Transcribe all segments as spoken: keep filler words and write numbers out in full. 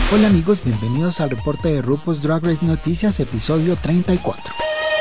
Hola amigos, bienvenidos al reporte de RuPaul's Drag Race Noticias, episodio treinta y cuatro.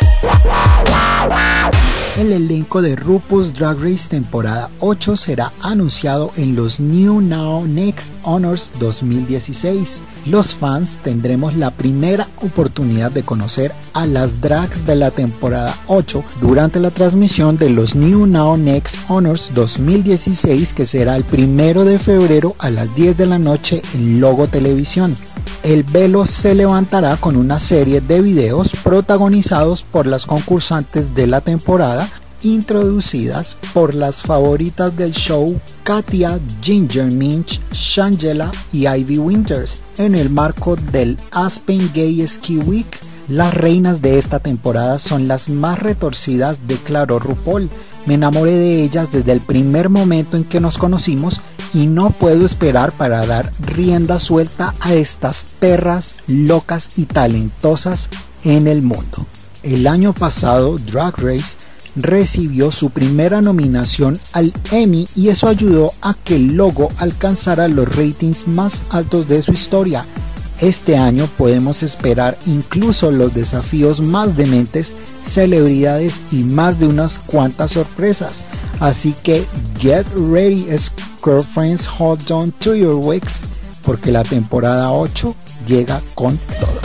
El elenco de RuPaul's Drag Race temporada ocho será anunciado en los New Now Next Honors dos mil dieciséis. Los fans tendremos la primera oportunidad de conocer a las drags de la temporada ocho durante la transmisión de los New Now Next Honors dos mil dieciséis, que será el primero de febrero a las diez de la noche en Logo Televisión. El velo se levantará con una serie de videos protagonizados por las concursantes de la temporada, introducidas por las favoritas del show Katya, Ginger Minch, Shangela y Ivy Winters. En el marco del Aspen Gay Ski Week, las reinas de esta temporada son las más retorcidas, declaró RuPaul. Me enamoré de ellas desde el primer momento en que nos conocimos y no puedo esperar para dar rienda suelta a estas perras locas y talentosas en el mundo. El año pasado, Drag Race recibió su primera nominación al Emmy y eso ayudó a que el logo alcanzara los ratings más altos de su historia. Este año podemos esperar incluso los desafíos más dementes, celebridades y más de unas cuantas sorpresas. Así que get ready, girlfriends, hold on to your wigs, porque la temporada ocho llega con todo.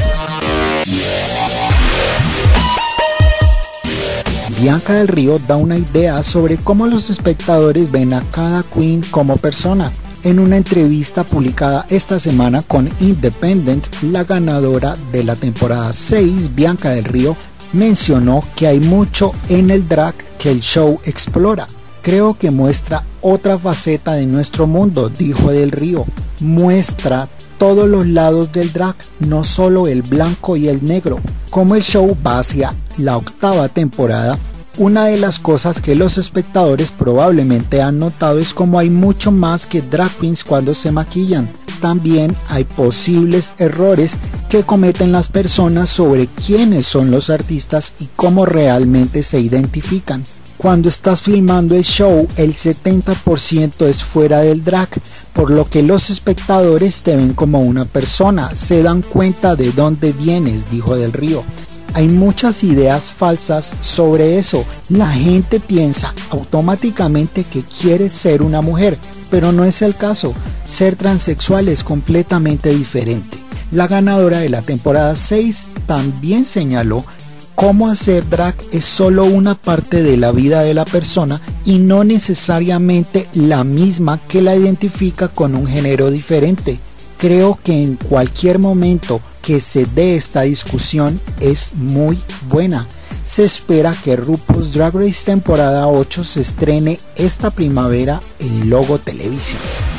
Bianca Del Río da una idea sobre cómo los espectadores ven a cada queen como persona. En una entrevista publicada esta semana con Independent, la ganadora de la temporada seis, Bianca Del Río, mencionó que hay mucho en el drag que el show explora. Creo que muestra otra faceta de nuestro mundo, dijo Del Río. Muestra todos los lados del drag, no solo el blanco y el negro. Como el show va hacia la octava temporada, una de las cosas que los espectadores probablemente han notado es cómo hay mucho más que drag queens cuando se maquillan. También hay posibles errores que cometen las personas sobre quiénes son los artistas y cómo realmente se identifican. Cuando estás filmando el show, el setenta por ciento es fuera del drag, por lo que los espectadores te ven como una persona, se dan cuenta de dónde vienes, dijo Del Río. Hay muchas ideas falsas sobre eso. La gente piensa automáticamente que quieres ser una mujer, pero no es el caso. Ser transexual es completamente diferente. La ganadora de la temporada seis también señaló cómo hacer drag es solo una parte de la vida de la persona y no necesariamente la misma que la identifica con un género diferente. Creo que en cualquier momento que se dé esta discusión es muy buena. Se espera que RuPaul's Drag Race temporada ocho se estrene esta primavera en Logo Televisión.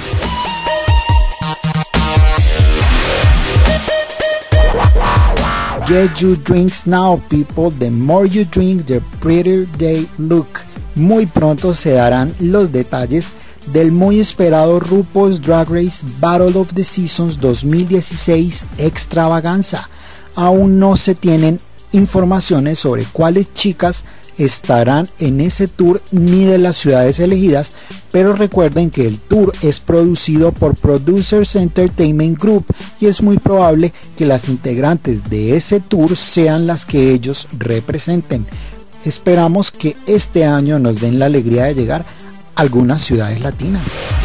Get your drinks now, people. The more you drink, the prettier they look. Muy pronto se darán los detalles del muy esperado RuPaul's Drag Race Battle of the Seasons dos mil dieciséis Extravaganza. Aún no se tienen informaciones sobre cuáles chicas estarán en ese tour ni de las ciudades elegidas, pero recuerden que el tour es producido por Producers Entertainment Group y es muy probable que las integrantes de ese tour sean las que ellos representen. Esperamos que este año nos den la alegría de llegar a algunas ciudades latinas.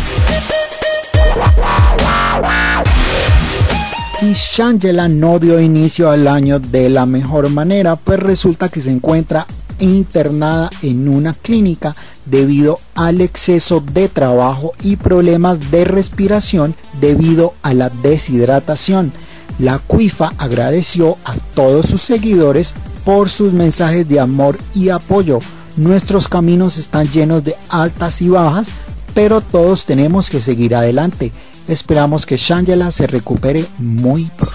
Y Shangela no dio inicio al año de la mejor manera, pues resulta que se encuentra internada en una clínica debido al exceso de trabajo y problemas de respiración debido a la deshidratación. La cuifa agradeció a todos sus seguidores por sus mensajes de amor y apoyo. Nuestros caminos están llenos de altas y bajas, pero todos tenemos que seguir adelante. Esperamos que Shangela se recupere muy pronto.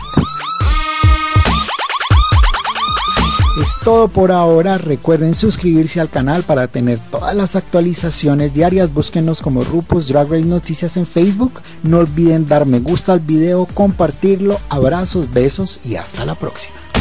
Es todo por ahora. Recuerden suscribirse al canal para tener todas las actualizaciones diarias. Búsquenos como RuPaul's Drag Race Noticias en Facebook. No olviden dar me gusta al video, compartirlo. Abrazos, besos y hasta la próxima.